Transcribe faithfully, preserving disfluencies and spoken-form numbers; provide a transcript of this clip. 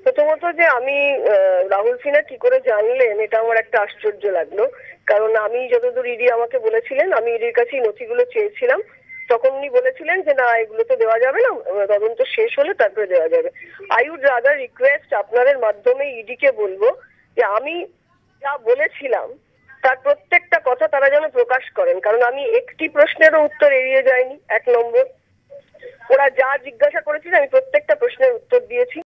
প্রথমত যে আমি রাহুল সিনহা কি করে জানলেন এটা আমার একটা আশ্চর্য লাগলো। কারণ আমি যতদূর ইডি আমাকে বলেছিলেন, আমি ইডির কাছে নথিগুলো চেয়েছিলাম, তখন উনি বলেছিলেন যে না এগুলো তো দেওয়া যাবে না, তদন্ত শেষ হলে তারপরে দেওয়া যাবে। আই উড রাদার রিকোয়েস্ট আপনাদের মাধ্যমে ইডি কে বলবো যে আমি যা বলেছিলাম তার প্রত্যেকটা কথা তারা যেন প্রকাশ করেন, কারণ আমি একটি প্রশ্নেরও উত্তর এড়িয়ে যাইনি। এক নম্বর, ওরা যা জিজ্ঞাসা করেছিল আমি প্রত্যেকটা প্রশ্নের উত্তর দিয়েছি।